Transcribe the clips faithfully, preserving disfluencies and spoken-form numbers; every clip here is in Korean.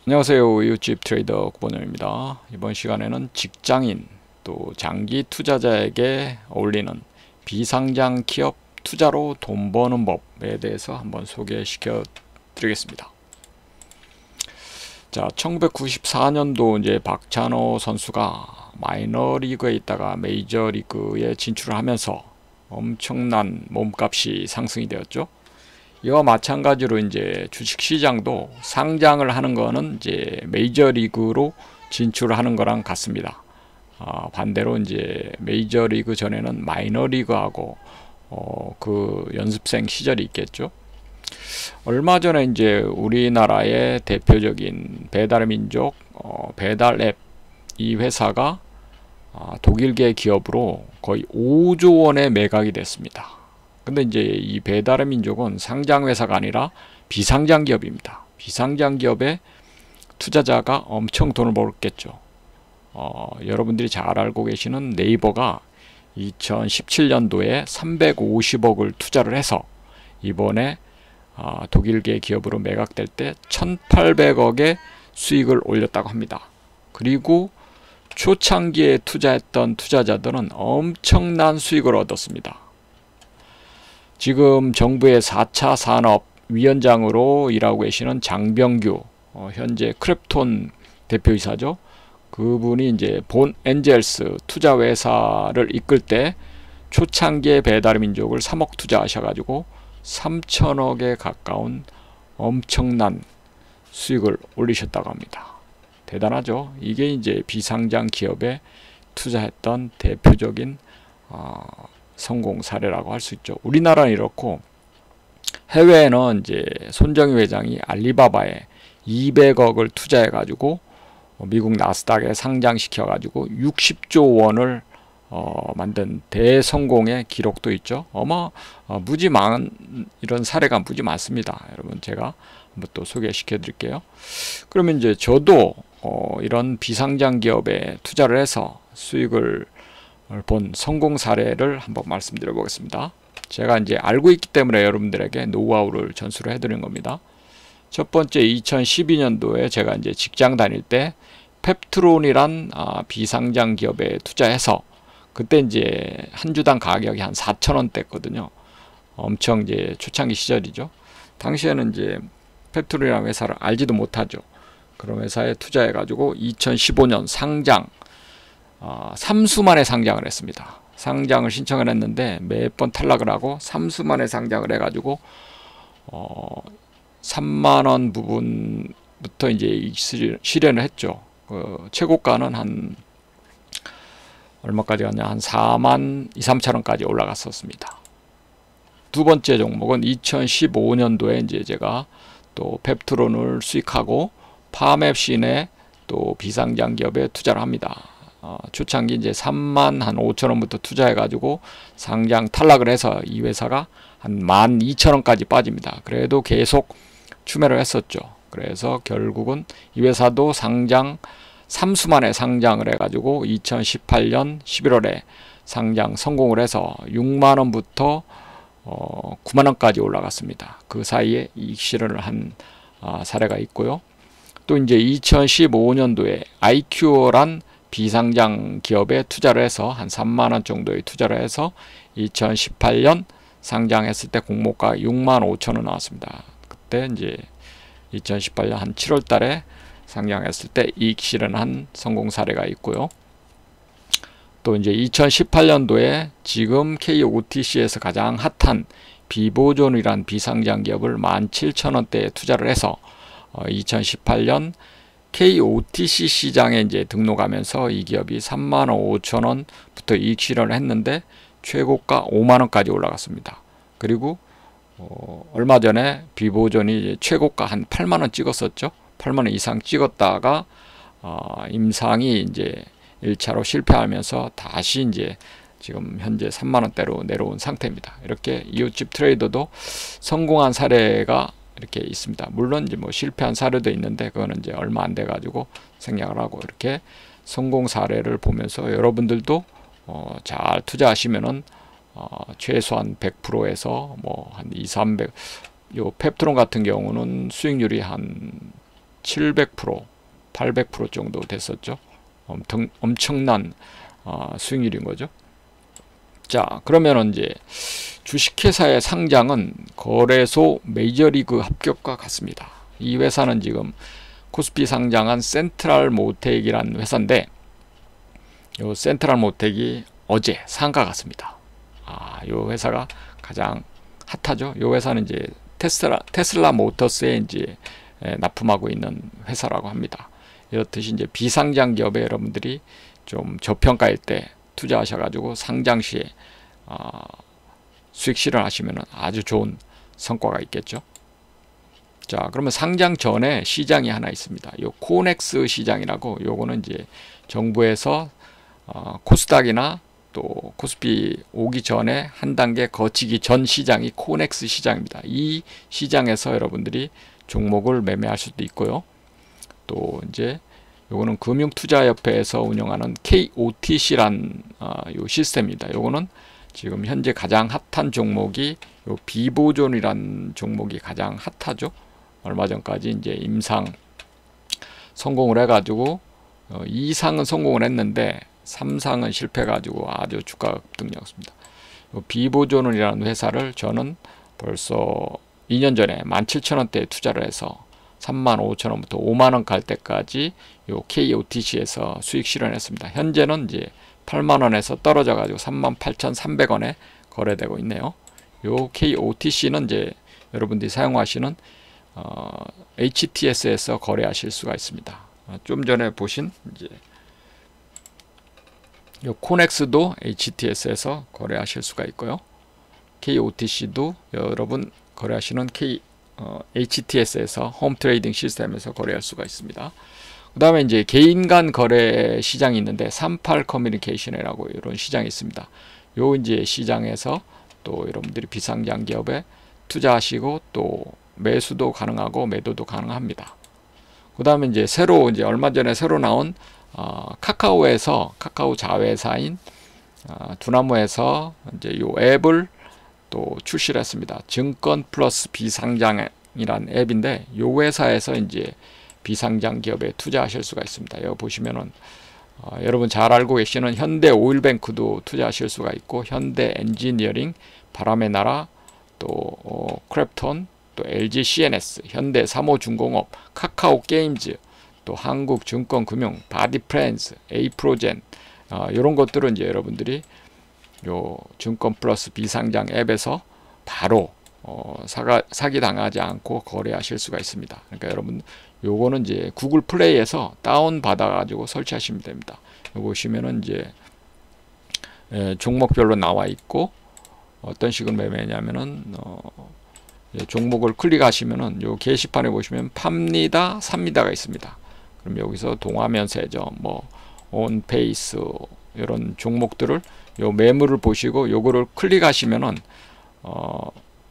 안녕하세요. 이웃집 트레이더 구본영입니다. 이번 시간에는 직장인 또 장기 투자자에게 어울리는 비상장 기업 투자로 돈 버는 법에 대해서 한번 소개시켜 드리겠습니다. 자, 천구백구십사 년도 이제 박찬호 선수가 마이너리그에 있다가 메이저리그에 진출을 하면서 엄청난 몸값이 상승이 되었죠. 이와 마찬가지로 이제 주식시장도 상장을 하는 거는 이제 메이저리그로 진출하는 거랑 같습니다. 어, 반대로 이제 메이저리그 전에는 마이너리그하고 어, 그 연습생 시절이 있겠죠. 얼마 전에 이제 우리나라의 대표적인 배달민족 어, 배달앱 이 회사가 어, 독일계 기업으로 거의 오조 원에 매각이 됐습니다. 근데 이제 이 배달의 민족은 상장 회사가 아니라 비상장 기업입니다. 비상장 기업에 투자자가 엄청 돈을 벌었겠죠. 어, 여러분들이 잘 알고 계시는 네이버가 이천십칠 년도에 삼백오십억을 투자를 해서 이번에 어, 독일계 기업으로 매각될 때 천팔백억의 수익을 올렸다고 합니다. 그리고 초창기에 투자했던 투자자들은 엄청난 수익을 얻었습니다. 지금 정부의 사 차 산업위원장으로 일하고 계시는 장병규, 어, 현재 크랩톤 대표이사죠. 그분이 이제 본 엔젤스 투자회사를 이끌 때 초창기에 배달의 민족을 삼억 투자하셔가지고 삼천억에 가까운 엄청난 수익을 올리셨다고 합니다. 대단하죠. 이게 이제 비상장 기업에 투자했던 대표적인 어, 성공 사례라고 할 수 있죠. 우리나라는 이렇고 해외에는 이제 손정희 회장이 알리바바에 이백억을 투자해 가지고 미국 나스닥에 상장시켜 가지고 육십조 원을 어, 만든 대성공의 기록도 있죠. 어마 어, 무지 많은 이런 사례가 무지 많습니다. 여러분 제가 한번 또 소개시켜 드릴게요. 그러면 이제 저도 어, 이런 비상장 기업에 투자를 해서 수익을 본 성공 사례를 한번 말씀드려 보겠습니다. 제가 이제 알고 있기 때문에 여러분들에게 노하우를 전수를 해드리는 겁니다. 첫 번째 이천십이 년도에 제가 이제 직장 다닐 때 펩트론이란 아, 비상장 기업에 투자해서 그때 이제 한 주당 가격이 한 사천 원대였거든요. 엄청 이제 초창기 시절이죠. 당시에는 이제 펩트론이라는 회사를 알지도 못하죠. 그런 회사에 투자해 가지고 이천십오 년 상장 어, 삼수 만에 상장을 했습니다. 상장을 신청을 했는데 몇 번 탈락을 하고 삼수 만에 상장을 해가지고 어, 삼만 원 부분부터 이제 실현을 했죠. 그 최고가는 한 얼마까지 갔냐? 한 사만 이삼천 원까지 올라갔었습니다. 두 번째 종목은 이천십오 년도에 이제 제가 또 펩트론을 수익하고 파맵신에 또 비상장 기업에 투자를 합니다. 어, 초창기 이제 삼만 한 오천 원부터 투자해 가지고 상장 탈락을 해서 이 회사가 한 만 이천 원까지 빠집니다. 그래도 계속 추매를 했었죠. 그래서 결국은 이 회사도 상장 삼수 만에 상장을 해 가지고 이천십팔 년 십일월에 상장 성공을 해서 육만 원부터 어, 구만 원까지 올라갔습니다. 그 사이에 이익 실현을 한 어, 사례가 있고요. 또 이제 이천십오 년도에 아이큐어란 비상장 기업에 투자를 해서 한 삼만 원 정도의 투자를 해서 이천십팔 년 상장했을 때 공모가 육만 오천 원 나왔습니다. 그때 이제 이천십팔 년 한 칠월 달에 상장했을 때 이익 실현한 성공 사례가 있고요. 또 이제 이천십팔 년도에 지금 케이오티씨에서 가장 핫한 비보존이란 비상장 기업을 만 칠천 원대에 투자를 해서 어, 이천십팔 년 케이오티씨 시장에 이제 등록하면서 이 기업이 삼만 오천 원부터 이익 실현을 했는데 최고가 오만 원까지 올라갔습니다. 그리고 어, 얼마 전에 비보존이 이제 최고가 한 팔만 원 찍었었죠. 팔만 원 이상 찍었다가 어, 임상이 이제 일 차로 실패하면서 다시 이제 지금 현재 삼만 원대로 내려온 상태입니다. 이렇게 이웃집 트레이더도 성공한 사례가 이렇게 있습니다. 물론 이제 뭐 실패한 사례도 있는데 그거는 이제 얼마 안 돼 가지고 생략을 하고 이렇게 성공 사례를 보면서 여러분들도 어, 잘 투자하시면은 어, 최소한 백 퍼센트에서 뭐 한 이삼백 요 펩트론 같은 경우는 수익률이 한 칠백 퍼센트, 팔백 퍼센트 정도 됐었죠. 엄청, 엄청난 어, 수익률인 거죠. 자, 그러면 이제 주식회사의 상장은 거래소 메이저리그 합격과 같습니다. 이 회사는 지금 코스피 상장한 센트럴 모텍이라는 회사인데, 요 센트럴 모텍이 어제 상가 갔습니다. 아, 요 회사가 가장 핫하죠. 요 회사는 이제 테슬라 테슬라 모터스에 이제 납품하고 있는 회사라고 합니다. 이렇듯이 이제 비상장 기업에 여러분들이 좀 저평가일 때 투자하셔가지고 상장 시에 어, 수익 실현하시면 아주 좋은 성과가 있겠죠. 자, 그러면 상장 전에 시장이 하나 있습니다. 요 코넥스 시장이라고, 요거는 이제 정부에서 어, 코스닥이나 또 코스피 오기 전에 한 단계 거치기 전 시장이 코넥스 시장입니다. 이 시장에서 여러분들이 종목을 매매할 수도 있고요. 또 이제 요거는 금융투자협회에서 운영하는 케이오티씨란 어, 요 시스템입니다. 요거는 지금 현재 가장 핫한 종목이 요 비보존이란 종목이 가장 핫하죠. 얼마 전까지 이제 임상 성공을 해가지고 어, 이 상은 성공을 했는데 삼 상은 실패해가지고 아주 주가가 급등이었습니다. 비보존이라는 회사를 저는 벌써 이 년 전에 만 칠천 원대에 투자를 해서 삼만 오천 원부터 오만 원 갈 때까지 요 케이오티씨에서 수익 실현했습니다. 현재는 이제 팔만 원에서 떨어져 가지고 삼만 팔천삼백 원에 거래되고 있네요. 요 케이오티씨는 이제 여러분들이 사용하시는 어, 에이치티에스에서 거래하실 수가 있습니다. 어, 좀 전에 보신 이제 요 코넥스도 에이치티에스에서 거래하실 수가 있고요. 케이오티씨도 여러분 거래하시는 K, 어, 에이치티에스에서 홈 트레이딩 시스템에서 거래할 수가 있습니다. 그 다음에 이제 개인 간 거래 시장이 있는데 삼팔 커뮤니케이션이라고 이런 시장이 있습니다. 요 이제 시장에서 또 여러분들이 비상장 기업에 투자하시고 또 매수도 가능하고 매도도 가능합니다. 그 다음에 이제 새로 이제 얼마 전에 새로 나온 어, 카카오에서 카카오 자회사인 어, 두나무에서 이제 요 앱을 또 출시를 했습니다. 증권 플러스 비상장이란 앱인데 요 회사에서 이제 비상장 기업에 투자하실 수가 있습니다. 여기 보시면은 어, 여러분 잘 알고 계시는 현대 오일뱅크도 투자하실 수가 있고 현대 엔지니어링, 바람의 나라, 또 어, 크랩톤, 또 엘지 씨엔에스, 현대 삼호중공업, 카카오 게임즈, 또 한국증권금융, 바디프렌즈, 에이프로젠 어, 이런 것들은 이제 여러분들이 요 증권 플러스 비상장 앱에서 바로 어, 사가, 사기 당하지 않고 거래하실 수가 있습니다. 그러니까 여러분 요거는 이제 구글 플레이에서 다운 받아 가지고 설치하시면 됩니다. 요 보시면은 이제 예, 종목별로 나와 있고 어떤 식으로 매매냐면은 어, 예, 종목을 클릭하시면은 요 게시판에 보시면 팝니다, 삽니다가 있습니다. 그럼 여기서 동화면세점, 뭐 온페이스 이런 종목들을 요 매물을 보시고 요거를 클릭하시면은 어,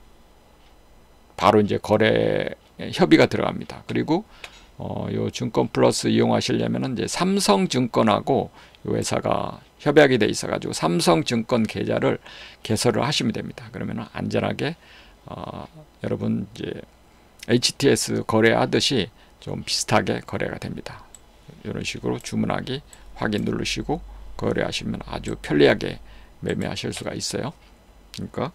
바로 이제 거래 협의가 들어갑니다. 그리고 어, 요 증권 플러스 이용하시려면은 이제 삼성증권하고 요 회사가 협약이 돼 있어 가지고 삼성증권 계좌를 개설을 하시면 됩니다. 그러면 안전하게 어, 여러분 이제 에이치티에스 거래하듯이 좀 비슷하게 거래가 됩니다. 이런 식으로 주문하기 확인 누르시고 거래하시면 아주 편리하게 매매하실 수가 있어요. 그러니까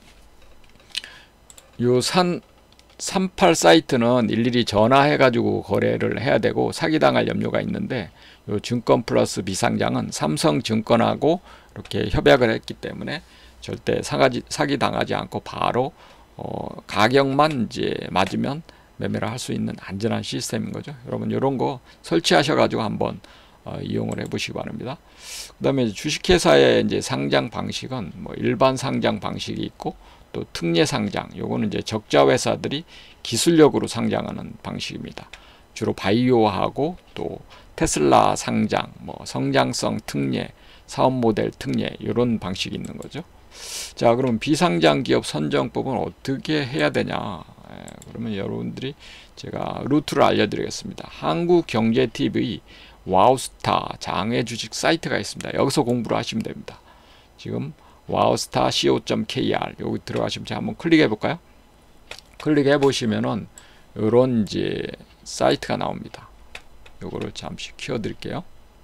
요 산 삼팔 사이트는 일일이 전화해 가지고 거래를 해야 되고 사기당할 염려가 있는데 요 증권 플러스 비상장은 삼성증권하고 이렇게 협약을 했기 때문에 절대 사가지, 사기당하지 않고 바로 어, 가격만 이제 맞으면 매매를 할 수 있는 안전한 시스템인 거죠. 여러분 이런 거 설치하셔 가지고 한번 어, 이용을 해 보시기 바랍니다. 그 다음에 주식회사의 이제 상장 방식은 뭐 일반 상장 방식이 있고 또 특례 상장, 요거는 이제 적자 회사들이 기술력으로 상장하는 방식입니다. 주로 바이오하고 또 테슬라 상장, 뭐 성장성 특례, 사업 모델 특례 이런 방식이 있는 거죠. 자, 그럼 비상장 기업 선정법은 어떻게 해야 되냐? 예, 그러면 여러분들이 제가 루트를 알려드리겠습니다. 한국경제티비 와우스타 장외 주식 사이트가 있습니다. 여기서 공부를 하시면 됩니다. 지금 와우스타 씨오 닷 케이알 여기 들어가시면 제가 한번 클릭해 볼까요? 클릭해 보시면은 이런 이제 사이트가 나옵니다. 요거를 잠시 키워 드릴게요.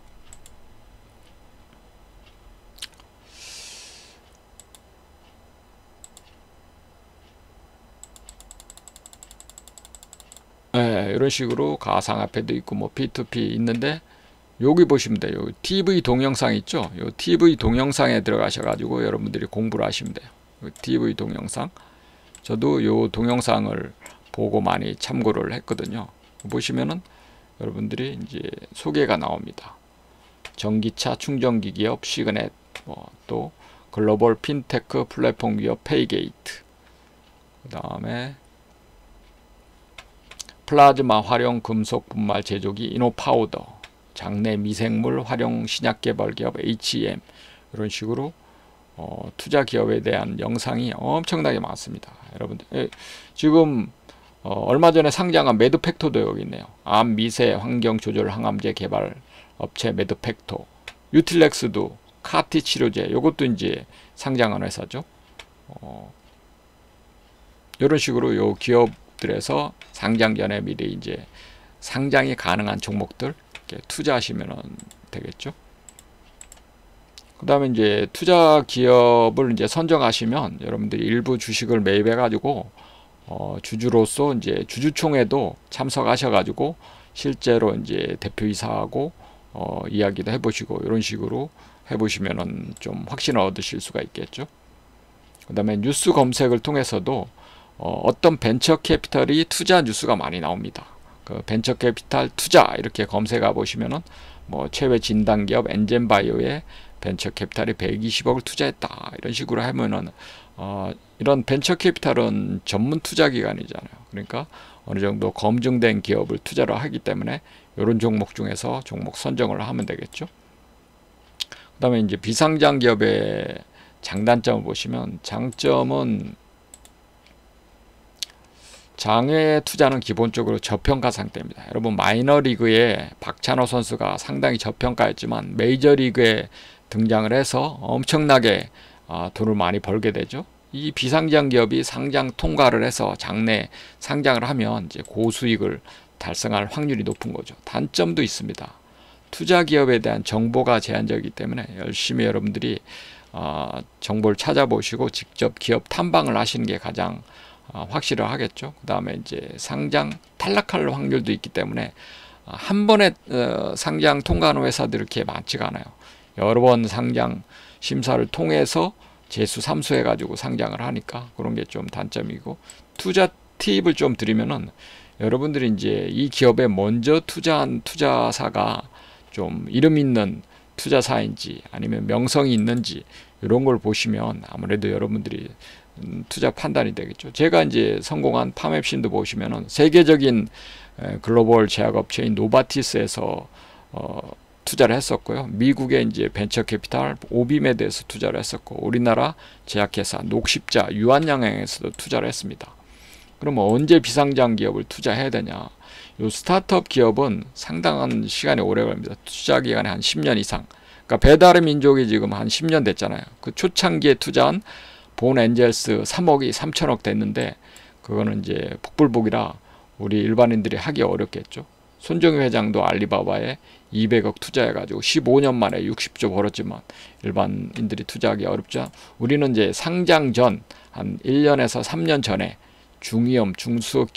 네, 이런 식으로 가상화폐도 있고 뭐 피투피 있는데, 여기 보시면 돼요. 티비 동영상 있죠? 요 티비 동영상에 들어가셔 가지고 여러분들이 공부를 하시면 돼요. 티비 동영상, 저도 요 동영상을 보고 많이 참고를 했거든요. 보시면은 여러분들이 이제 소개가 나옵니다. 전기차 충전기 기업 시그넷, 뭐 또 글로벌 핀테크 플랫폼 기업 페이게이트, 그 다음에 플라즈마 활용 금속 분말 제조기 이노파우더, 장내 미생물 활용 신약 개발 기업 에이치엠, 이런 식으로 어, 투자 기업에 대한 영상이 엄청나게 많습니다. 여러분들 예, 지금 어, 얼마 전에 상장한 매드팩토도 여기 있네요. 암 미세 환경 조절 항암제 개발 업체 매드팩토, 유틸렉스도 카티 치료제, 요것도 이제 상장한 회사죠. 어, 이런 식으로 요 기업들에서 상장 전에 미리 이제 상장이 가능한 종목들 이렇게 투자하시면 되겠죠. 그 다음에 이제 투자 기업을 이제 선정하시면 여러분들이 일부 주식을 매입해 가지고 어, 주주로서 이제 주주총회도 참석하셔 가지고 실제로 이제 대표이사하고 어, 이야기도 해보시고, 이런 식으로 해보시면은 좀 확신을 얻으실 수가 있겠죠. 그 다음에 뉴스 검색을 통해서도 어, 어떤 벤처 캐피털이 투자 뉴스가 많이 나옵니다. 그 벤처 캐피탈 투자 이렇게 검색해 보시면은 뭐 최외 진단 기업 엔젠바이오에 벤처 캐피탈이 백이십억을 투자했다, 이런 식으로 하면은 어, 이런 벤처 캐피탈은 전문 투자 기관이잖아요. 그러니까 어느 정도 검증된 기업을 투자를 하기 때문에 이런 종목 중에서 종목 선정을 하면 되겠죠. 그 다음에 이제 비상장 기업의 장단점을 보시면, 장점은 장외 투자는 기본적으로 저평가 상태입니다. 여러분 마이너리그에 박찬호 선수가 상당히 저평가였지만 메이저리그에 등장을 해서 엄청나게 어, 돈을 많이 벌게 되죠. 이 비상장 기업이 상장 통과를 해서 장내 상장을 하면 이제 고수익을 달성할 확률이 높은 거죠. 단점도 있습니다. 투자 기업에 대한 정보가 제한적이기 때문에 열심히 여러분들이 어, 정보를 찾아보시고 직접 기업 탐방을 하시는 게 가장 어, 확실을 하겠죠. 그 다음에 이제 상장 탈락할 확률도 있기 때문에 어, 한 번에 어, 상장 통과하는 회사들이 이렇게 많지가 않아요. 여러 번 상장 심사를 통해서 재수 삼수해 가지고 상장을 하니까 그런 게 좀 단점이고, 투자 팁을 좀 드리면은 여러분들이 이제 이 기업에 먼저 투자한 투자사가 좀 이름 있는 투자사인지 아니면 명성이 있는지 이런 걸 보시면 아무래도 여러분들이 투자 판단이 되겠죠. 제가 이제 성공한 파맵신도 보시면은 세계적인 글로벌 제약업체인 노바티스에서 어, 투자를 했었고요. 미국의 이제 벤처 캐피탈 오비메드에서 투자를 했었고, 우리나라 제약회사 녹십자 유한양행에서도 투자를 했습니다. 그러면 언제 비상장 기업을 투자해야 되냐? 요 스타트업 기업은 상당한 시간이 오래 걸립니다. 투자 기간이 한 십 년 이상. 그러니까 배달의 민족이 지금 한 십 년 됐잖아요. 그 초창기에 투자한 본 엔젤스 삼억이 삼천억 됐는데, 그거는 이제 복불복이라 우리 일반인들이 하기 어렵겠죠. 손정희 회장도 알리바바에 이백억 투자해가지고 십오 년 만에 육십조 벌었지만 일반인들이 투자하기 어렵죠. 우리는 이제 상장 전 한 일 년에서 삼 년 전에 중위험, 중수,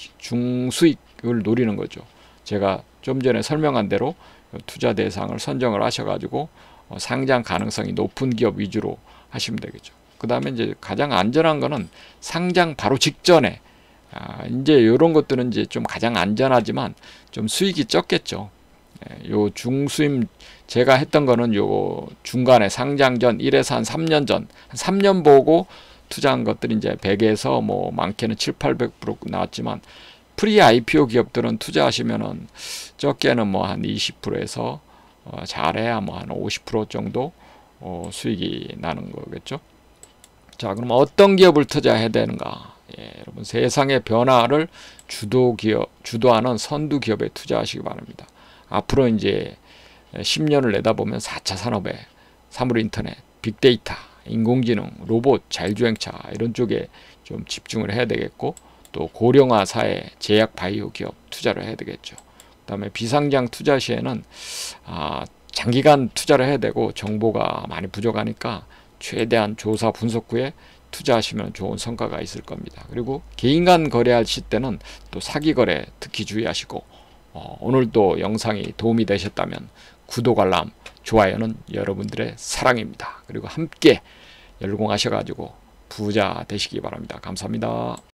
중수익을 노리는 거죠. 제가 좀 전에 설명한 대로 투자 대상을 선정을 하셔가지고 상장 가능성이 높은 기업 위주로 하시면 되겠죠. 그 다음에 이제 가장 안전한 거는 상장 바로 직전에, 아, 이제 이런 것들은 이제 좀 가장 안전하지만 좀 수익이 적겠죠. 예, 요 중수임 제가 했던 거는 요 중간에 상장 전 일에서 한 삼 년 전, 한 삼 년 보고 투자한 것들이 이제 백에서 뭐 많게는 칠, 팔백 퍼센트 나왔지만, 프리 아이피오 기업들은 투자하시면은 적게는 뭐 한 이십 퍼센트에서 어, 잘해야 뭐 한 오십 퍼센트 정도 어, 수익이 나는 거겠죠. 자, 그럼 어떤 기업을 투자해야 되는가? 예, 여러분 세상의 변화를 주도 기업, 주도하는 선두 기업에 투자하시기 바랍니다. 앞으로 이제 십 년을 내다보면 사 차 산업에 사물인터넷, 빅데이터, 인공지능, 로봇, 자율주행차 이런 쪽에 좀 집중을 해야 되겠고, 또 고령화 사회, 제약 바이오 기업 투자를 해야 되겠죠. 그다음에 비상장 투자 시에는 아, 장기간 투자를 해야 되고 정보가 많이 부족하니까 최대한 조사 분석 후에 투자하시면 좋은 성과가 있을 겁니다. 그리고 개인 간 거래할 시 때는 또 사기 거래 특히 주의하시고, 어, 오늘도 영상이 도움이 되셨다면 구독, 알람, 좋아요는 여러분들의 사랑입니다. 그리고 함께 열공하셔가지고 부자 되시기 바랍니다. 감사합니다.